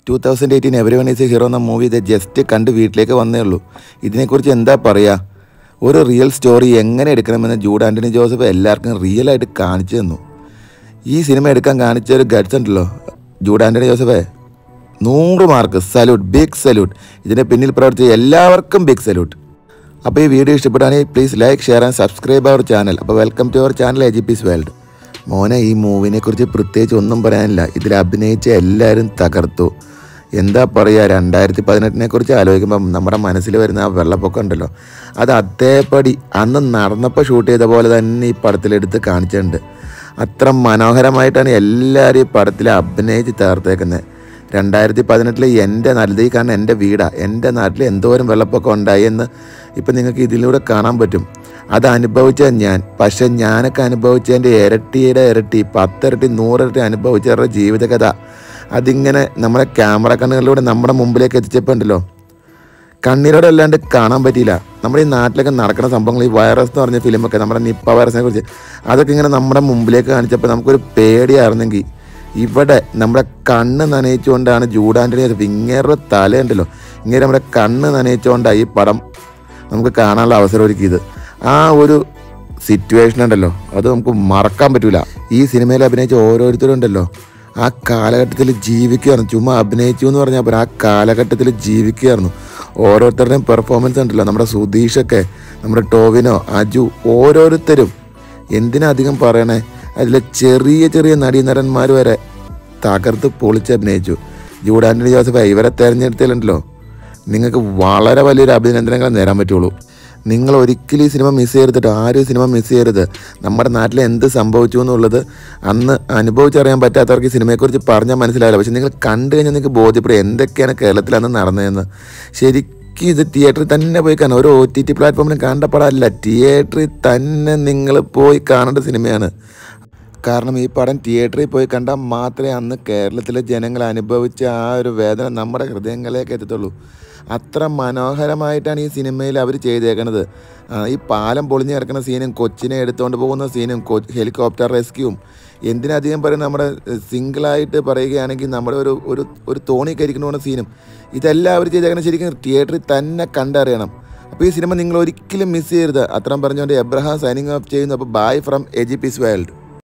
2018 everyone is a hero എന്ന movie ഇത് just കണ്ട് വീട്ടിലേക്ക് വന്നേ ഉള്ളൂ. ഇതിനെക്കുറിച്ച് എന്താ പറയുക? ഒരു റിയൽ സ്റ്റോറി എങ്ങനെ എടുക്കണമെന്ന് ജൂഡ് ആൻ്റണി ജോസഫ് എല്ലാവർക്കും റിയലായിട്ട് കാണിച്ചു തന്നു. ഈ സിനിമ എടുക്കാൻ കാണിച്ച ഒരു ഗഡ്സ് ഉണ്ടല്ലോ ജൂഡ് ആൻ്റണി ജോസഫേ, 100 മാർക്ക്, സല്യൂട്ട്, ബിഗ് സല്യൂട്ട്. ഇതിൻ്റെ പിന്നിൽ പ്രവർത്തിച്ച എല്ലാവർക്കും ബിഗ് സല്യൂട്ട്. അപ്പോൾ ഈ വീഡിയോ ഇഷ്ടപ്പെടുകയാണെങ്കിൽ please like, share and subscribe our channel. അപ്പോൾ welcome to our channel agp's world. മോനെ, ഈ മൂവിനെ കുറിച്ച് പ്രത്യേകിച്ച് ഒന്നും പറയാനില്ല. ഇതിൽ അഭിനയിച്ച എല്ലാവരും തകർത്തു. എന്താ പറയുക, 2018 കുറിച്ച് ആലോചിക്കുമ്പം നമ്മുടെ മനസ്സിൽ വരുന്ന ആ വെള്ളപ്പൊക്കം ഉണ്ടല്ലോ, അത് അതേപടി അന്ന് നടന്നപ്പോൾ ഷൂട്ട് ചെയ്ത പോലെ തന്നെ ഈ പടത്തിലെടുത്ത് കാണിച്ചിട്ടുണ്ട്. അത്ര മനോഹരമായിട്ടാണ് എല്ലാവരും ഈ പടത്തിൽ അഭിനയിച്ച് തകർത്തേക്കുന്നത്. 2018 എൻ്റെ നാട്ടിൽ, ഈ കാണുന്ന എൻ്റെ വീടാണ്, എൻ്റെ നാട്ടിൽ എന്തോരം വെള്ളപ്പൊക്കം ഉണ്ടായി എന്ന് ഇപ്പം നിങ്ങൾക്ക് ഇതിലൂടെ കാണാൻ പറ്റും. അത് അനുഭവിച്ച ഞാൻ, പക്ഷെ ഞാനൊക്കെ അനുഭവിച്ചതിൻ്റെ ഇരട്ടിയുടെ ഇരട്ടി, 10 ഇരട്ടി 100 ഇരട്ടി അനുഭവിച്ചവരുടെ ജീവിതകഥ അതിങ്ങനെ നമ്മുടെ ക്യാമറ കണ്ണുകളിലൂടെ നമ്മുടെ മുമ്പിലേക്ക് എത്തിച്ചപ്പോൾ ഉണ്ടല്ലോ, കണ്ണീരോടെ അല്ലാണ്ട് കാണാൻ പറ്റിയില്ല. നമ്മുടെ ഈ നാട്ടിലൊക്കെ നടക്കുന്ന സംഭവങ്ങൾ, ഈ വൈറസ് എന്ന് പറഞ്ഞ ഫിലിമൊക്കെ, നമ്മുടെ നിപ്പ വൈറസിനെ കുറിച്ച് അതൊക്കെ ഇങ്ങനെ നമ്മുടെ മുമ്പിലേക്ക് കാണിച്ചപ്പോൾ നമുക്കൊരു പേടിയായിരുന്നെങ്കിൽ, ഇവിടെ നമ്മുടെ കണ്ണ് നനയിച്ചുകൊണ്ടാണ് ജൂഡ് ആൻ്റണി ഇങ്ങേരുടെ തലയുണ്ടല്ലോ, ഇങ്ങനെ നമ്മുടെ കണ്ണ് നനയിച്ചുകൊണ്ടാണ് ഈ പടം നമുക്ക് കാണാനുള്ള അവസരം ഒരുക്കിയത്. ആ ഒരു സിറ്റുവേഷൻ ഉണ്ടല്ലോ, അത് നമുക്ക് മറക്കാൻ പറ്റില്ല. ഈ സിനിമയിൽ അഭിനയിച്ച ഓരോരുത്തരും ഉണ്ടല്ലോ, ആ കാലഘട്ടത്തിൽ ജീവിക്കുകയായിരുന്നു. ചുമ്മാ അഭിനയിച്ചു എന്ന് പറഞ്ഞാൽ പോരാ, ആ കാലഘട്ടത്തിൽ ജീവിക്കുകയായിരുന്നു. ഓരോരുത്തരുടെയും പെർഫോമൻസ് ഉണ്ടല്ലോ, നമ്മുടെ സുധീഷൊക്കെ, നമ്മുടെ ടോവിനോ, അജു, ഓരോരുത്തരും എന്തിനധികം പറയണേ, അതിലെ ചെറിയ ചെറിയ നടീനടന്മാർ വരെ തകർത്ത് പൊളിച്ച് അഭിനയിച്ചു. ജൂഡ് ആൻ്റണി ജോസഫ് ഇവരെ തിരഞ്ഞെടുത്തതിലുണ്ടല്ലോ, നിങ്ങൾക്ക് വളരെ വലിയൊരു അഭിനന്ദനങ്ങൾ നേരാൻ പറ്റുള്ളൂ. നിങ്ങൾ ഒരിക്കലും ഈ സിനിമ മിസ് ചെയ്തിട്ട് ആരും സിനിമ മിസ് ചെയ്യരുത്. നമ്മുടെ നാട്ടിൽ എന്ത് സംഭവിച്ചു എന്നുള്ളത് അന്ന് അനുഭവിച്ചറിയാൻ പറ്റാത്തവർക്ക് ഈ സിനിമയെക്കുറിച്ച് പറഞ്ഞാൽ മനസ്സിലാവില്ല. പക്ഷെ നിങ്ങൾ കണ്ടു കഴിഞ്ഞാൽ നിങ്ങൾക്ക് ബോധ്യപ്പെടും എന്തൊക്കെയാണ് കേരളത്തിൽ അന്ന് നടന്നതെന്ന്. ശരിക്കും ഇത് തിയേറ്ററിൽ തന്നെ പോയി കാണാം. ഒരു OTT പ്ലാറ്റ്ഫോമിലും കാണേണ്ട പടമല്ല, തിയേറ്ററിൽ തന്നെ നിങ്ങൾ പോയി കാണേണ്ട സിനിമയാണ്. കാരണം ഈ പടം തിയേറ്ററിൽ പോയി കണ്ടാൽ മാത്രമേ അന്ന് കേരളത്തിലെ ജനങ്ങൾ അനുഭവിച്ച ആ ഒരു വേദന നമ്മുടെ ഹൃദയങ്ങളിലേക്ക് എത്തത്തുള്ളൂ. അത്ര മനോഹരമായിട്ടാണ് ഈ സിനിമയിൽ അവർ ചെയ്തേക്കുന്നത്. ഈ പാലം പൊളിഞ്ഞ് കിടക്കുന്ന സീനും, കൊച്ചിനെ എടുത്തുകൊണ്ട് പോകുന്ന സീനും, ഹെലികോപ്റ്റർ റെസ്ക്യൂവും, എന്തിനധികം പറയും നമ്മുടെ സിംഗിളായിട്ട് പറയുകയാണെങ്കിൽ നമ്മുടെ ഒരു തോണി കരിക്കുന്ന സീനും, ഇതെല്ലാം അവർ ചെയ്തേക്കുന്നത് ശരിക്കും തിയേറ്ററിൽ തന്നെ കണ്ടറിയണം. അപ്പോൾ ഈ സിനിമ നിങ്ങൾ ഒരിക്കലും മിസ് ചെയ്യരുത്. അത്രയും പറഞ്ഞുകൊണ്ട് എബ്രഹാം സൈനിങ് ഓഫ് ചെയ്യുന്നു. അപ്പോൾ ബൈ ഫ്രം agp's world.